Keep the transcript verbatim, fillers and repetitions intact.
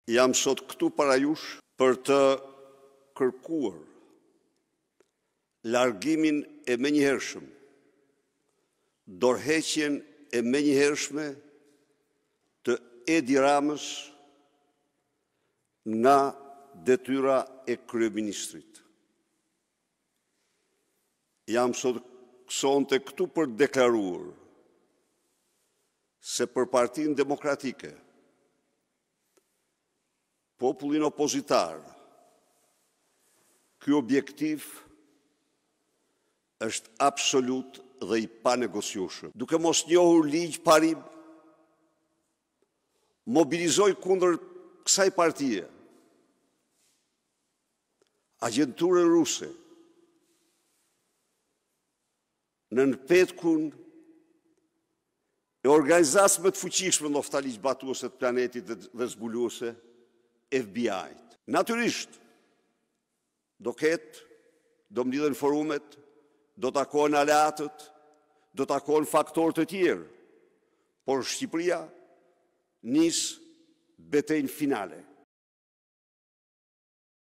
Jam sot këtu para jush për të kërkuar largimin e menjëhershëm, dorëheqjen e menjëhershme të Edi Ramës nga detyra e kryeministrit. Jam sot sonte këtu për të deklaruar se për Partinë Demokratike, popullin opozitar, ky objektiv është absolut dhe i panegociueshëm. Duke mos njohur ligj parim, mobilizoi kundër kësaj partie agjenturën ruse në nëpetkun e organizatës më të fuqishme ndoshta ligjbatuese të planetit dhe zbuluese, F B I-t. Natyrisht, do ketë, do mlidhen forumet, do takohen aleatët, do takohen faktorë të tjerë, por Shqipëria nis betejën finale.